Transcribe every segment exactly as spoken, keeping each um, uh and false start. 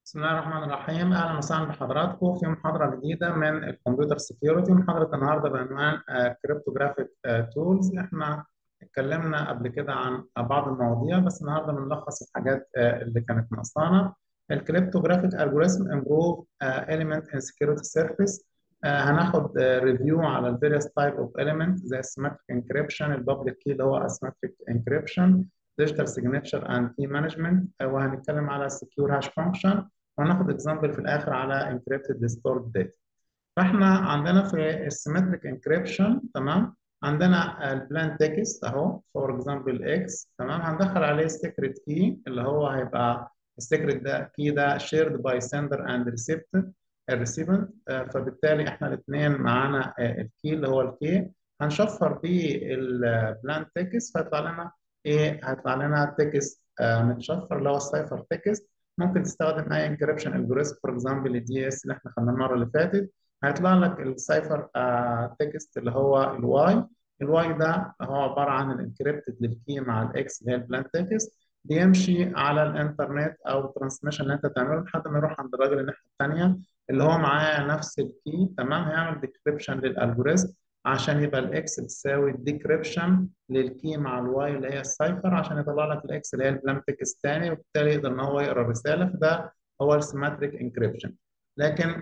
بسم الله الرحمن الرحيم. اهلا وسهلا بحضراتكم في محاضره جديده من الكمبيوتر سكيورتي. محاضره النهارده بعنوان كريبتوجرافيك تولز. احنا اتكلمنا قبل كده عن بعض المواضيع، بس النهارده بنلخص الحاجات آه، اللي كانت ناقصانا. الكريبتوجرافيك الجوريزم امبروف element in security surface. آه، هناخد ريفيو على الفيريوس تايب اوف element زي السيمتريك انكريبشن، البابليك كي اللي هو اسيمتريك انكريبشن، ديجيتال سيجنتشر اند كي مانجمنت، وهنتكلم على السكيور هاش فانكشن، وهناخد اكزامبل في الاخر على encrypted stored data. فاحنا عندنا في السيمتريك انكريبشن، تمام، عندنا البلان تكست اهو فور اكزامبل اكس، تمام، هندخل عليه السيكريت كي اللي هو هيبقى السيكريت ده كي ده شيرد باي سندر اند ريسيبت الريسيبنت. فبالتالي احنا الاثنين معانا الكي اللي هو الكي، هنشفر بيه البلان تكست فيطلع لنا ايه؟ هيطلع لنا تكست متشفر اللي هو السايفر تكست. ممكن تستخدم اي انكريبشن الجوريزم، فور اكزامبل الدي اس اللي احنا خدناه المره اللي فاتت. هيطلع لك السايفر تكست اللي هو الواي. الواي ده هو عباره عن الانكريبتد للكي مع الاكس اللي هي البلان تكست، بيمشي على الانترنت او الترانسميشن اللي انت تعمله لحد ما يروح عند الراجل الناحيه الثانيه اللي هو معاه نفس الكي، تمام. هيعمل ديكريبشن للالجوريزم عشان يبقى الاكس بتساوي الديكريبشن للكي مع الواي اللي هي السايفر، عشان يطلع لك الاكس اللي هي البلان تكست ثاني، وبالتالي يقدر ان هو يقرا الرساله. فده هو السيماتريك انكريبشن. لكن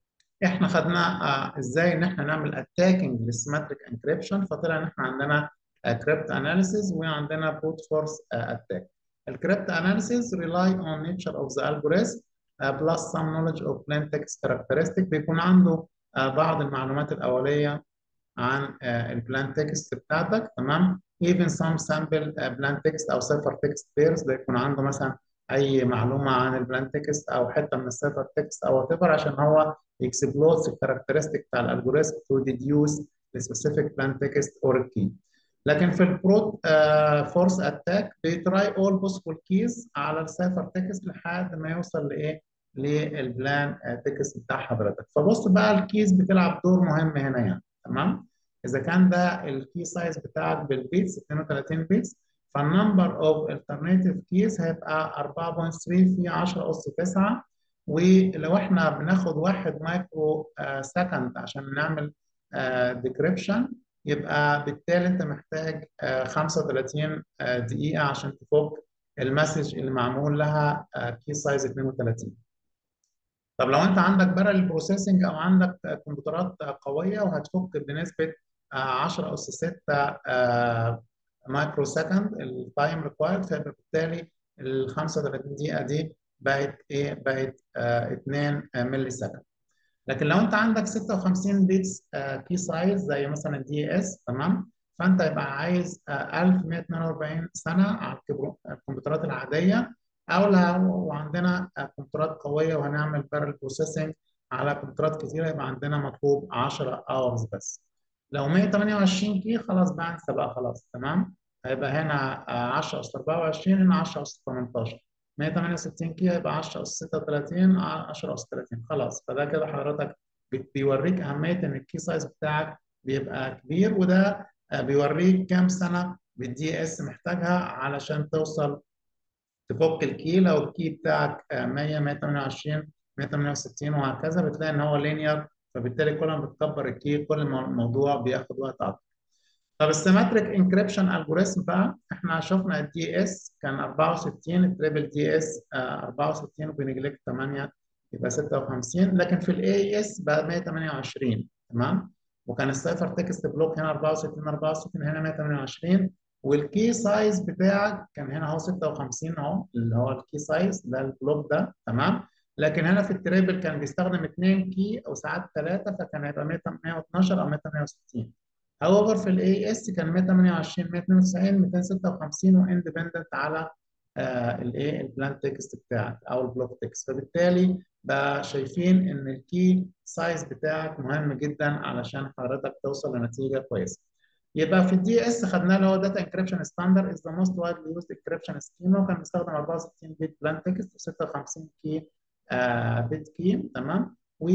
احنا خدنا آه ازاي ان احنا نعمل اتاكينج للسيماتريك انكريبشن، فطلع ان احنا عندنا كريبت اناليسيز وعندنا بروت فورس اتاك. الكريبت اناليسيز rely on nature of the algorithm uh, plus some knowledge of plain text characteristic. بيكون عنده uh, بعض المعلومات الاوليه عن البلان تكست بتاعتك، تمام. even some sample بلان تكست او سيفر تكست بيرز، ده يكون عنده مثلا اي معلومه عن البلان تكست او حته من السيفر تكست او whatever، عشان هو يكسبلوت الكاركترستيك بتاع الالجوريثم تو ديديوس سبيسيفيك بلان تكست اور كي. لكن في البروت فورس اتاك بيتراي اول بوسيبل كيز على السيفر تكست لحد ما يوصل لايه؟ للبلان تكست بتاع حضرتك. فبص بقى، الكيز بتلعب دور مهم هنا يعني، تمام. اذا كان ده الكي سايز بتاعك بالبيتس اثنين وثلاثين بيتس، فالنمبر اوف الترناتيف كيز هيبقى أربعة فاصلة ثلاثة في عشرة اس تسعة. ولو احنا بناخد واحد مايكرو آه سكند عشان نعمل آه ديكريبشن، يبقى بالتالي انت محتاج آه خمسة وثلاثين آه دقيقة عشان تفك المسج اللي معمول لها آه كي سايز اثنين وثلاثين. طب لو انت عندك بارل بروسيسنج او عندك كمبيوترات قويه وهتفك بنسبه عشرة اس ستة مايكرو سكند التايم ريكوايرد، فبالتالي ال خمسة وثلاثين دقيقه دي بقت ايه؟ بقت اثنين ملي سكند. لكن لو انت عندك ستة وخمسين بيتس كي سايز زي مثلا الدي اس، تمام، فانت يبقى عايز آه، ألف ومئة واثنين وأربعين سنه على الكمبيوترات العاديه، او لو عندنا آه، كمبيوترات قويه وهنعمل بارل بروسيسنج على كمبيوترات كتيره، يبقى عندنا مطلوب عشرة اورز بس. لو مئة وثمانية وعشرين كي خلاص بقى انسى بقى، خلاص تمام. هيبقى هنا آه، عشرة اس أربعة وعشرين، هنا عشرة اس تمنتاشر. مئة وثمانية وستين كي هيبقى عشرة اس ستة وثلاثين، عشرة اس ثلاثين، خلاص. فده كده حضرتك بيوريك اهميه ان الكي سايز بتاعك بيبقى كبير، وده آه، بيوريك كام سنه بالدي اس محتاجها علشان توصل تفك الكي. لو الكي بتاعك آه، مية، مئة وثمانية وعشرين، مئة وثمانية وستين وهكذا، بتلاقي ان هو لينير، فبالتالي كل ما بتكبر الكي كل ما الموضوع بياخد وقت اكتر. طب السيمتريك انكريبشن الجوريثم بقى، احنا شفنا الدي اس كان أربعة وستين، التريبل دي اس أربعة وستين وبنجلكت ثمانية يبقى ستة وخمسين، لكن في الاي اس بقى مئة وثمانية وعشرين، تمام. وكان السايفر تكست بلوك هنا أربعة وستين أربعة وستين، هنا مئة وثمانية وعشرين، والكي سايز بتاعك كان هنا اهو ستة وخمسين اهو، اللي هو الكي سايز ده البلوك ده، تمام. لكن هنا في التريبل كان بيستخدم اثنين كي او ساعات ثلاثه، فكان هيبقى مئة واثناشر او مئة وثمانية وستين. however في الاي اس كان مئة وثمانية وعشرين، مئة واثنين وتسعين، مئتين وستة وخمسين، واندبندنت على الايه البلان تكست بتاعك او البلوك تكست. فبالتالي بقى شايفين ان الكي سايز بتاعك مهم جدا علشان حضرتك توصل لنتيجه كويسه. يبقى في الدي اس خدناه اللي هو داتا انكريبشن ستاندرد از ذا موست وايدلي يوزد انكريبشن سكيما، وكان بيستخدم أربعة وستين بت بلان تكست و56 كي بت كي، تمام.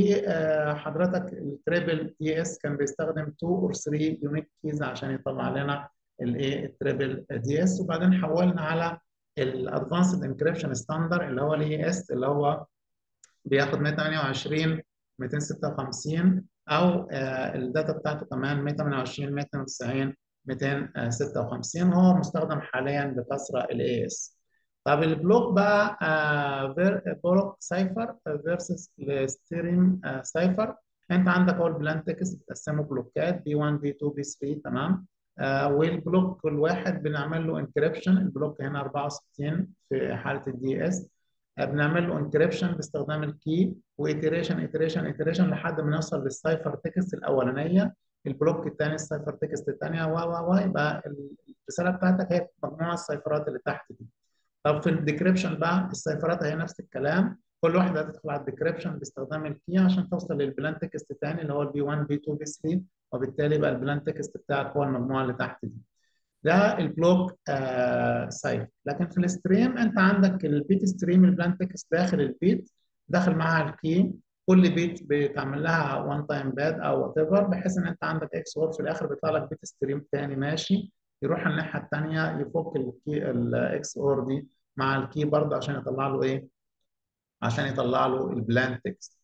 وحضرتك التريبل دي اس كان بيستخدم اتنين او تلاتة يونيك كيز عشان يطلع لنا الايه التريبل دي اس. وبعدين حولنا على الادفانسد انكريبشن ستاندرد اللي هو الاي اس، اللي هو بياخد مية وتمنية وعشرين ميتين وستة وخمسين، او آه الداتا بتاعته كمان مية وتمنية وعشرين مية واتنين وتسعين ميتين وستة وخمسين، وهو مستخدم حاليا بكثره الاي اس. طب البلوك بقى آه بلوك سايفر فيرسس الستريم آه سايفر. انت عندك اول بلان تكست بتقسمه بلوكات بي واحد بي اتنين بي تلاتة، تمام. آه والبلوك الواحد بنعمل له انكريبشن. البلوك هنا اربعة وستين في حاله الدي اس. بنعمل له انكريبشن باستخدام الكي، وايتريشن ايتريشن ايتريشن لحد ما نوصل للسايفر تكست الاولانيه، البلوك الثاني السايفر تكست الثانيه، و و و يبقى الرساله بتاعتك هي مجموعه السايفرات اللي تحت دي. طب في الديكريبشن بقى السايفرات هي نفس الكلام، كل واحده هتدخل على الديكريبشن باستخدام الكي عشان توصل للبلان تكست الثاني اللي هو البي واحد بي اتنين بي تلاتة، وبالتالي بقى البلان تكست بتاعك هو المجموعه اللي تحت دي. ده البلوك آه سايف. لكن في الستريم انت عندك البيت ستريم البلان تكست داخل البيت، داخل معاها الكي، كل بيت بتعمل لها وان تايم باد او وات ايفر، بحيث ان انت عندك اكس وورد في الاخر بيطلع لك بيت ستريم ثاني ماشي يروح الناحيه الثانيه يفك الكي الاكس اور دي مع الكي برضه عشان يطلع له ايه؟ عشان يطلع له البلان تكست.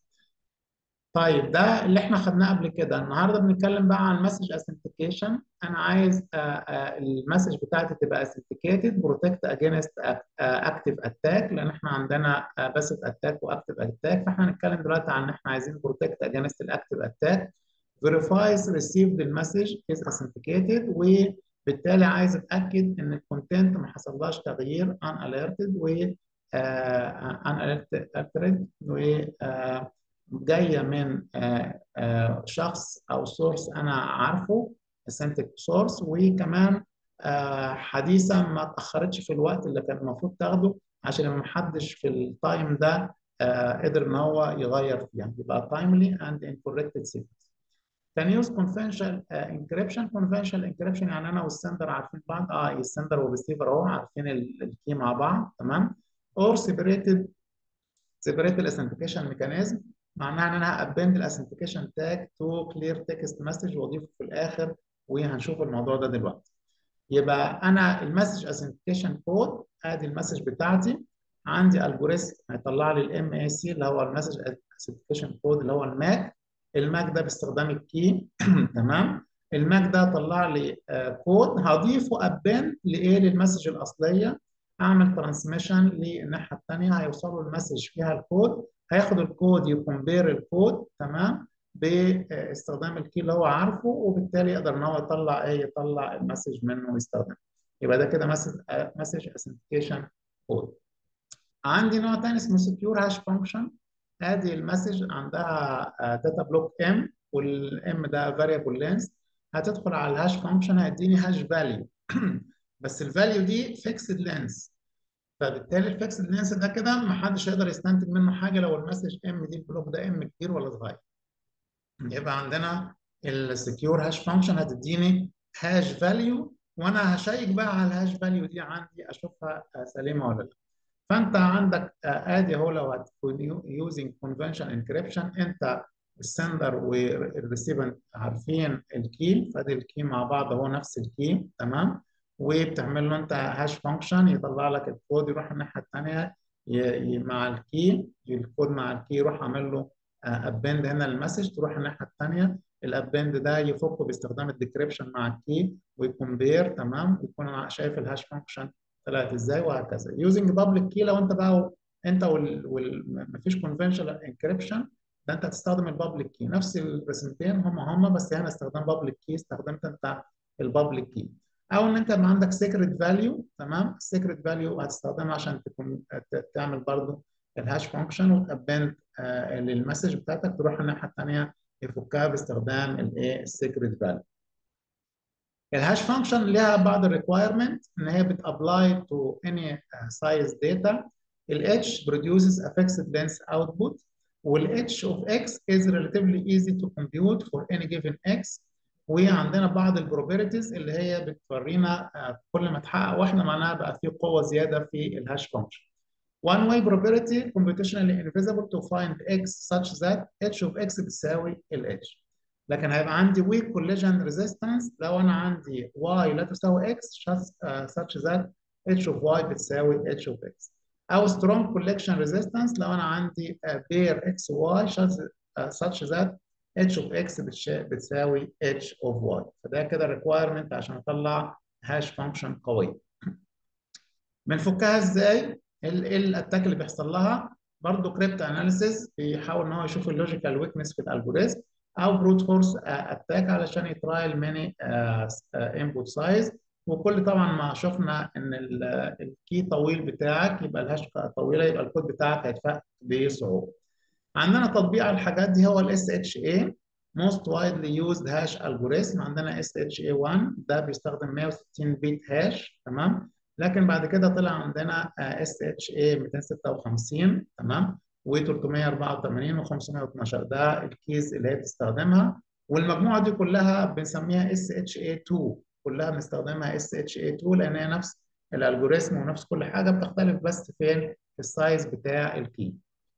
طيب ده اللي احنا خدناه قبل كده. النهارده بنتكلم بقى عن مسج اثنتيكيشن. انا عايز المسج بتاعتي تبقى اثنتيكيتد بروتكت اجينست اكتيف اتاك، لان احنا عندنا باسيف اتاك واكتيف اتاك، فاحنا هنتكلم دلوقتي عن ان احنا عايزين بروتكت اجينست الاكتيف اتاك. verifies received المسج is authenticated، وبالتالي عايز اتاكد ان الكونتنت ما حصلهاش تغيير unalerted و uh, unalerted و uh, جايه من آه، آه، شخص او سورس انا عارفه اسنتك سورس، وكمان آه، حديثا ما اتاخرتش في الوقت اللي كان المفروض تاخده، عشان ما حدش في التايم ده آه، قدر ان هو يغير فيها، يبقى timely and in corrected sequence. Can use conventional uh, encryption. conventional encryption يعني انا والسندر عارفين بعض، اه السندر والريسيفر اهو عارفين الكي مع بعض، تمام. or separated separate الاثنتيكيشن ميكانيزم، معناها ان انا هابند الاثنتيكيشن تاج تو كلير تكست مسج واضيفه في الاخر، وهنشوف الموضوع ده دلوقتي. يبقى انا المسج اثنتيكيشن كود، ادي المسج بتاعتي، عندي الجوريثم هيطلع لي الام اي سي اللي هو المسج اثنتيكيشن كود اللي هو الماك. الماك ده باستخدام الكي تمام. الماك ده طلع لي آه كود هضيفه ابند لايه؟ للمسج الاصليه. اعمل ترانسميشن للناحيه الثانيه، هيوصلوا المسج فيها الكود، هياخد الكود يكمبير الكود تمام باستخدام الكي اللي هو عارفه، وبالتالي يقدر ان هو يطلع ايه؟ يطلع المسج منه ويستخدمه. يبقى ده كده مسج مسج اثنتيكيشن كود. عندي نوع ثاني اسمه سكيور هاش فانكشن. ادي المسج عندها داتا بلوك ام، والام ده فاريبل لينث. هتدخل على الهاش فانكشن هيديني هاش فاليو بس الفاليو دي فيكسد لينث، فبالتالي الفيكسد لينث ده كده ما حدش يقدر يستنتج منه حاجه لو المسج ام دي البلوك ده ام كبير ولا صغير. يبقى عندنا السكيور هاش فانكشن هتديني هاش فاليو، وانا هشيك بقى على الهاش فاليو دي عندي اشوفها سليمه ولا لا. فانت عندك ادي اهو لو هتكون يوزنج كونفنشن انكريبشن، انت السندر والريسيفر عارفين الكي، فادي الكي مع بعض هو نفس الكي تمام، وبتعمل له انت هاش فانكشن يطلع لك الكود يروح الناحيه الثانيه مع الكي، الكود مع الكي يروح عامل له ابند هنا المسج تروح الناحيه الثانيه، الابند ده يفكه باستخدام الديكريبشن مع الكي ويكمبير تمام، يكون شايف الهاش فانكشن طلعت ازاي، وهكذا. يوزنج بابليك كي لو انت بقى انت وال, وال... مفيش كونفنشنال انكريبشن، ده انت هتستخدم البابليك كي، نفس الرسمتين هم هم، بس هنا استخدام بابليك كي، استخدمت انت البابليك كي. او ان انت يبقى عندك سيكريت فاليو تمام، السيكريت فاليو هتستخدمها عشان تكون تعمل برضو الهاش فانكشن وتابند آه للمسج بتاعتك تروح الناحيه الثانيه يفكها باستخدام الايه؟ السيكريت فاليو. الهاش فانكشن لها بعض الريكوايرمنت ان هي بتابلاي تو اني سايز داتا. ال h produces a fixed length output، وال h of x is relatively easy to compute for any given x. وعندنا بعض البروبرتيز اللي هي بتورينا كل ما تحقق واحده معناها بقى في قوه زياده في الهاش فانكشن. One way probability computationally invisible to find x such that h of x بتساوي ال h. لكن هيبقى عندي weak collision resistance لو انا عندي y لا تساوي x such that h of y بتساوي h of x. او strong collection resistance لو انا عندي pair x y such that h of x بتساوي h of y. فده كده requirement عشان اطلع هاش فانكشن قويه. بنفكها ازاي؟ ايه الاتاك اللي بيحصل لها؟ برضه كريبت اناليسيس بيحاول ان هو يشوف اللوجيكال ويكنس في الالجوريزم، او بروت فورس اتاك علشان يترايل ماني انبوت سايز. وكل طبعا ما شفنا ان الكي طويل بتاعك يبقى الهاش طويله، يبقى الكود بتاعك هيتفك بصعوبه. عندنا تطبيق على الحاجات دي هو الاس اتش اي most widely used hash algorithm. عندنا اس اتش اي واحد ده بيستخدم مية وستين بيت هاش، تمام. لكن بعد كده طلع عندنا اس اتش اي مئتين وستة وخمسين، تمام، و384 و512 ده الكيز اللي هي بتستخدمها. والمجموعه دي كلها بنسميها اس اتش اي اتنين، كلها بنستخدمها اس اتش اي اتنين لان هي نفس الالجوريثم ونفس كل حاجه، بتختلف بس فين؟ في السايز بتاع الكي.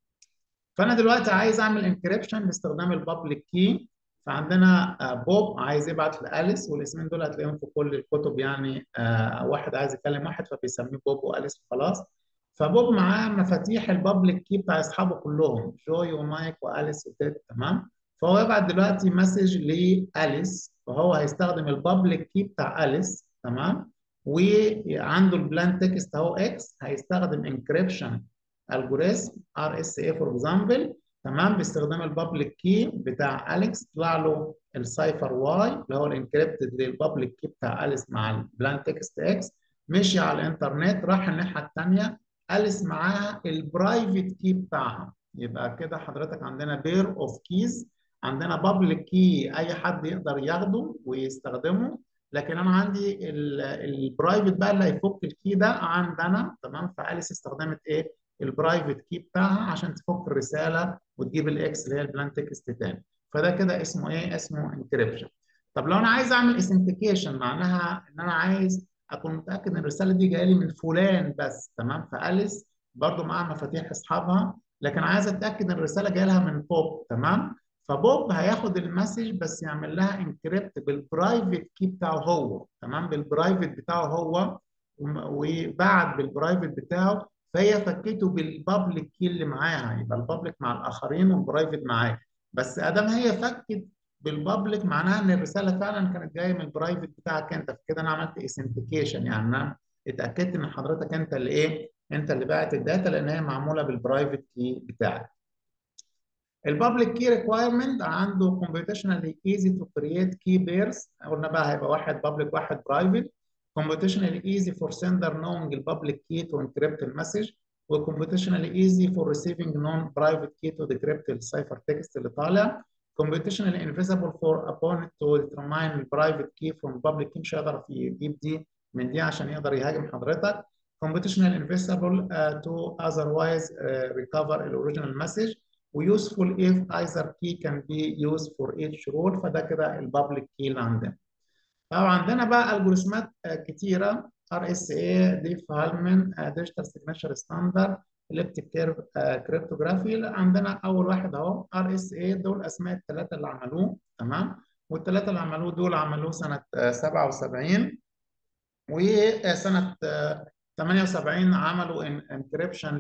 فانا دلوقتي عايز اعمل انكريبشن باستخدام البابليك كي. فعندنا بوب عايز يبعت لاليس، والاسمين دول هتلاقيهم في كل الكتب، يعني آه واحد عايز يكلم واحد فبيسميه بوب واليس وخلاص. فبوب معاه مفاتيح البابليك كي بتاع اصحابه كلهم، جوي ومايك واليس وتيد، تمام. فهو يبعت دلوقتي مسج لاليس، فهو هيستخدم البابليك كي بتاع اليس، تمام. وعنده البلان تكست اهو اكس، هيستخدم انكريبشن الجوريزم ار اس اي فور اكزامبل، تمام، باستخدام البابليك كي بتاع اليكس. طلع له السايفر واي اللي هو الانكريبتد للبابليك كي بتاع اليس مع البلان تكست اكس. مشي على الانترنت، راح الناحيه الثانيه، اليس معاها البرايفت كي بتاعها. يبقى كده حضرتك عندنا بير اوف كيز، عندنا بابليك كي اي حد يقدر ياخده ويستخدمه، لكن انا عندي البرايفت بقى اللي هيفك الكي ده عندنا، تمام. فاليس استخدمت ايه؟ البرايفت كي بتاعها عشان تفك الرساله وتجيب الاكس اللي هي البلان تكست تاني. فده كده اسمه ايه؟ اسمه انكريبشن. طب لو انا عايز اعمل اثنتيكيشن، معناها ان انا عايز اكون متاكد ان الرساله دي جايه لي من فلان بس، تمام. فاليس برضو معاها مفاتيح اصحابها، لكن عايز اتاكد ان الرساله جايه لها من بوب، تمام. فبوب هياخد المسج بس يعمل لها انكريبت بالبرايفت كي بتاعه هو، تمام، بالبرايفت بتاعه هو، وبعد بالبرايفت بتاعه، فهي فكته بالبابليك كي اللي معاها. يبقى البابليك مع الاخرين والبرايفت معاك، بس ادام هي فكت بالبابليك معناها ان الرساله فعلا كانت جايه من البرايفت بتاعك انت. فكده انا عملت ايثنتيكيشن، يعني انا اتاكدت ان حضرتك انت اللي ايه؟ انت اللي باعت الداتا لان هي معموله بالبرايفت كي بتاعك. البابليك كي ريكوايرمنت عنده computationally easy to create key pairs. قلنا بقى هيبقى واحد بابليك واحد برايفت. computationally easy for sender knowing البابليك key to encrypt المسج، و computationally easy for receiving non-private key to decrypt السايفر تكست اللي طالع. computationally invisible for opponent to determine البرايفت key from public key، مش هيقدر يجيب دي من دي عشان يقدر يهاجم حضرتك. computationally invisible uh, to otherwise uh, recover الأوريجينال مسج، ويوسفول if either key can be used for each rule. فده كده البابليك كي اللي عندنا. طبعا عندنا بقى الجوريزمات كتيره، ار اس اي، ديف هالمن، ديجيتال سيجنتشر ستاندرد، اليبتيك كيرف كريبتوجرافي. عندنا اول واحد اهو ار اس اي، دول اسماء الثلاثه اللي عملوه، تمام. والثلاثه اللي عملوه دول عملوه سنه سبعة وسبعين، وسنه ثمانية وسبعين عملوا انكريبشن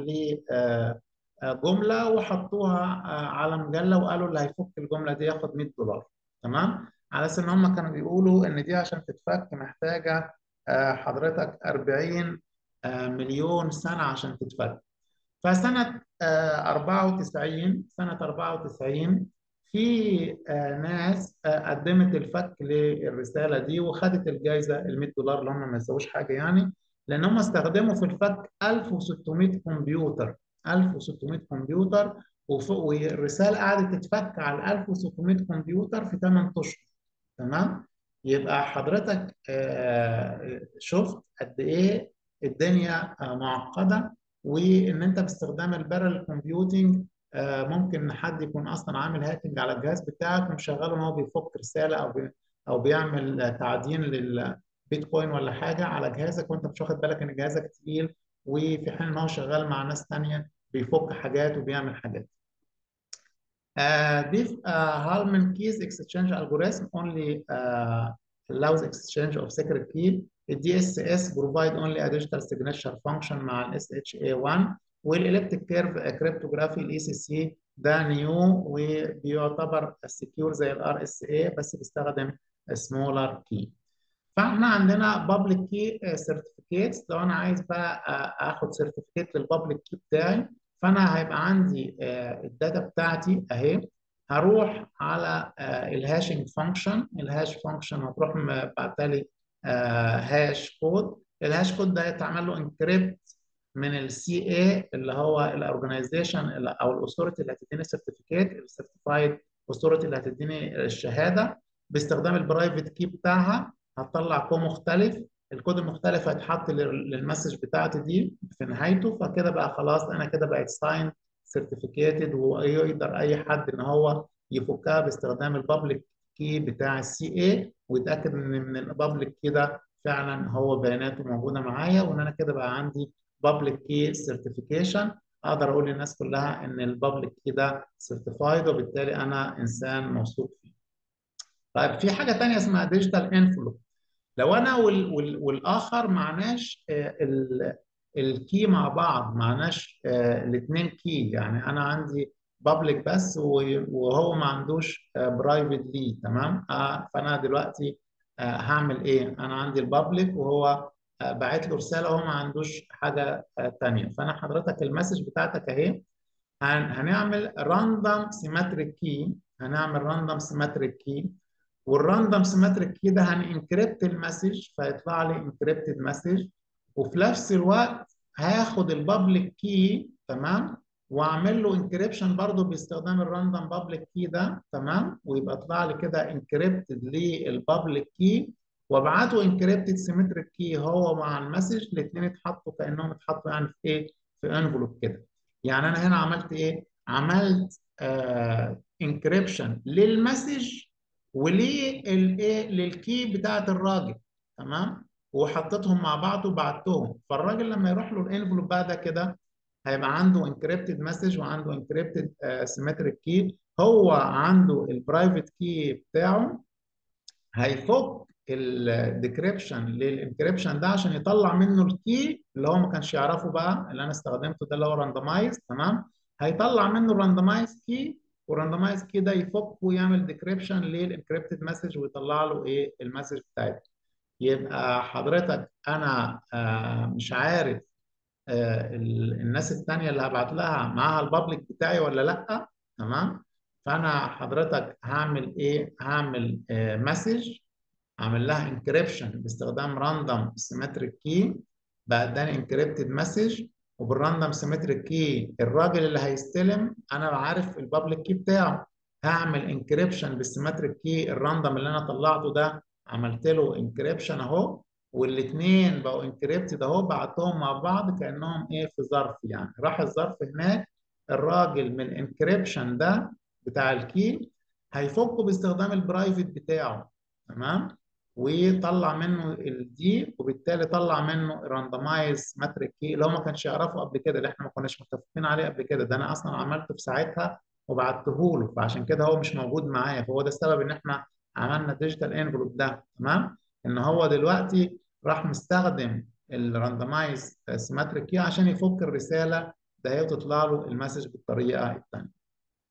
لجمله وحطوها على مجله، وقالوا اللي هيفك الجمله دي ياخد مية دولار، تمام. على اساس ان هم كانوا بيقولوا ان دي عشان تتفك محتاجه حضرتك أربعين مليون سنه عشان تتفك. فسنه أربعة وتسعين، سنه أربعة وتسعين في ناس قدمت الفك للرساله دي وخدت الجائزه ال مية دولار اللي هم ما يساووش حاجه، يعني لان هم استخدموا في الفك ألف وستمية كمبيوتر، ألف وستمية كمبيوتر، والرساله قعدت تتفك على ألف وستمية كمبيوتر في ثمانية اشهر، تمام. يبقى حضرتك شفت قد ايه الدنيا معقده، وان انت باستخدام البارل كومبيوتنج ممكن حد يكون اصلا عامل هاكينج على الجهاز بتاعك ومشغله ان هو بيفك رساله او بي او بيعمل تعدين للبيتكوين ولا حاجه على جهازك، وانت مش واخد بالك ان جهازك تقيل، وفي حين ان هو شغال مع ناس ثانيه بيفك حاجات وبيعمل حاجات. Uh, this uh, Hallman keys exchange algorithm only uh, allows exchange of secret key الدي اس اس بروفايد اونلي ا ديجيتال سيجنتشر فانكشن مع الاس اتش اي واحد. والالكتريك كيرف كريبتوجرافي الاي سي سي ده نيو وبيعتبر سكيور زي الار اس اي بس بيستخدم سمولر كي. فاحنا عندنا بابليك كي سيرتيفيكيتس. لو انا عايز بقى آه، اخد سيرتيفيكيت للبابليك كي بتاعي، فانا هيبقى عندي آه، الداتا بتاعتي اهي. هروح على آه، الهاشنج فانكشن. الهاش فانكشن هتروح بعتها لي هاش كود. الهاش كود ده يتعمل له انكريبت من السي اي اللي هو الاورجنايزيشن او الاثوريتي اللي هتديني السيرتيفيكيت، السيرتيفايد اثوريتي اللي هتديني الشهاده، باستخدام البرايفت كي بتاعها. هتطلع كود مختلف. الكود المختلف هيتحط للمسج بتاعتي دي في نهايته. فكده بقى خلاص انا كده بقت ساين سيرتيفيكيتد، ويقدر اي حد ان هو يفكها باستخدام البابليك كي بتاع السي اي، ويتاكد ان من البابليك كي ده فعلا هو بياناته موجوده معايا، وان انا كده بقى عندي بابليك كي سيرتيفيكيشن. اقدر اقول للناس كلها ان البابليك كي ده سيرتيفايد، وبالتالي انا انسان موثوق فيه. طيب في حاجه ثانيه اسمها ديجيتال انفلو. لو انا وال وال والاخر معناش آه، ال- الكي مع بعض، معناش الاثنين كي، يعني انا عندي بابليك بس و- وهو ما عندوش برايفت لي، تمام. آه، فانا دلوقتي آه، هعمل ايه؟ انا عندي البابليك وهو آه، باعت له رساله وهو ما عندوش حاجه آه، تانيه. فانا حضرتك المسج بتاعتك اهي. هن- هنعمل راندوم سيمتريك كي. هنعمل راندوم سيمتريك كي. والراندوم سيمتريك كي ده هننكريبت المسج فيطلع لي انكريبتد مسج. وفي نفس الوقت هاخد البابليك كي، تمام، واعمل له انكريبشن برضه باستخدام الراندوم بابليك كي ده، تمام، ويبقى طلع لي كده انكريبتد للبابليك كي. وابعته انكريبتد سيمتريك كي هو مع المسج، الاثنين اتحطوا كانهم اتحطوا يعني في ايه؟ في انفلوب كده. يعني انا هنا عملت ايه؟ عملت انكريبشن للمسج وللايه للكي بتاعت الراجل، تمام، وحطيتهم مع بعض وبعتهم. فالراجل لما يروح له الانفلوب بقى ده كده هيبقى عنده انكريبتد مسج وعنده انكريبتد سيمتريك كي. هو عنده البرايفت كي بتاعه، هيفك الديكريبشن للانكريبشن ده عشان يطلع منه الكي اللي هو ما كانش يعرفه بقى، اللي انا استخدمته ده اللي هو راندمايز، تمام. هيطلع منه الراندمايز كي، والراندمايز كي ده يفك ويعمل ديكريبشن للانكريبتد مسج ويطلع له ايه؟ المسج بتاعته. يبقى حضرتك انا آه مش عارف آه الناس الثانيه اللي هبعت لها معاها البابليك بتاعي ولا لا، تمام. فانا حضرتك هعمل ايه؟ هعمل آه مسج عامل لها انكريبشن باستخدام راندوم سيمتريك كي، بقى اداني انكريبتد مسج. وبالراندوم سيمتريك كي الراجل اللي هيستلم انا عارف البابليك كي بتاعه، هعمل انكريبشن بالسيمتريك كي الراندوم اللي انا طلعته ده، عملت له انكريبشن اهو، والاثنين بقوا انكريبتد اهو. بعتهم مع بعض كانهم ايه؟ في ظرف. يعني راح الظرف هناك، الراجل من الانكريبشن ده بتاع الكي هيفكه باستخدام البرايفت بتاعه، تمام، وطلع منه الدي، وبالتالي طلع منه راندمايز ماتريك كي اللي هو ما كانش يعرفه قبل كده، اللي احنا ما كناش متفقين عليه قبل كده. ده انا اصلا عملته في ساعتها وبعته له، فعشان كده هو مش موجود معايا. فهو ده السبب ان احنا عملنا ديجيتال انفلوب ده، تمام. ان هو دلوقتي راح مستخدم الراندمايز سيمتريك كي عشان يفك الرساله ده هي وتطلع له المسج بالطريقه الثانيه.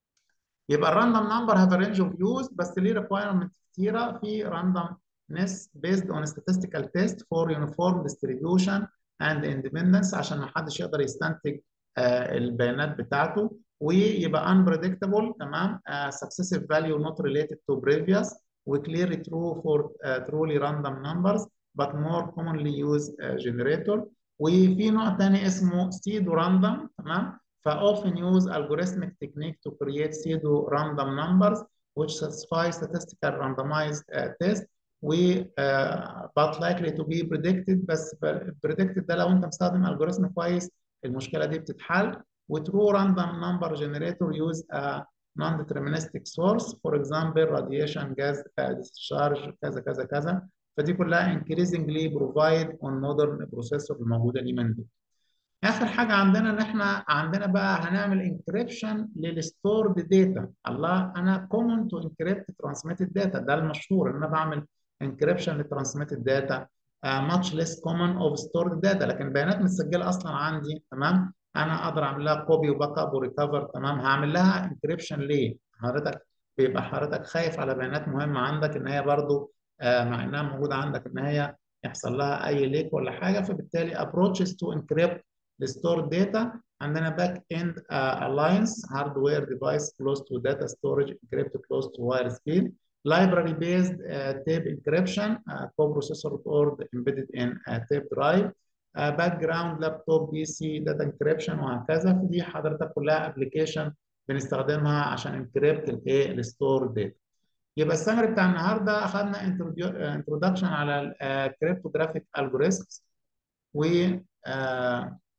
يبقى الراندوم نمبر هاف رينج اوف يوز، بس ليه ريكوايرمنت كتيره في randomness based on statistical test for uniform distribution and independence، عشان ما حدش يقدر يستنتج آه البيانات بتاعته. ويبقى unpredictable، تمام، آه successive value not related to previous، وclearly true for uh, truly random numbers but more commonly used uh, generator. وفي نوع ثاني اسمه pseudo random، تمام. فoften use algorithmic technique to create pseudo random numbers which satisfy statistical randomized uh, test و uh, but likely to be predicted. بس predicted ده لو انت مستخدم algorithm كويس المشكله دي بتتحل. و true random number generator use a non-deterministic source for example radiation gas uh, discharge كذا كذا كذا. فدي كلها increasingly provide on modern processor الموجوده اليومين دول. اخر حاجه عندنا ان احنا عندنا بقى هنعمل انكريبشن للستورد داتا. الله، انا كومن تو انكريبت ترانسميتد داتا، ده المشهور ان انا بعمل انكريبشن للترانسميتد داتا. much less common of stored data. لكن بيانات متسجله اصلا عندي، تمام، انا اقدر اعمل لها كوبي وباك اب وريكفر، تمام. هعمل لها انكريبشن ليه؟ حضرتك بيبقى حضرتك خايف على بيانات مهمه عندك ان هي برضو آه مع انها موجوده عندك ان هي يحصل لها اي ليك ولا حاجه. فبالتالي approaches to encrypt the stored data. عندنا باك اند الاينس هاردوير ديفايس close to data storage encrypt close to wire speed. library based uh, tape encryption uh, coprocessor board embedded in a tape drive. باك جراوند لابتوب بي سي داتا انكريبشن وهكذا. فدي حضرتك كلها ابلكيشن بنستخدمها عشان انكريبت الايه الستور داتا. يبقى السمري بتاع النهارده اخذنا انتروداكشن على الكريبتوجرافيك الجوريزمز و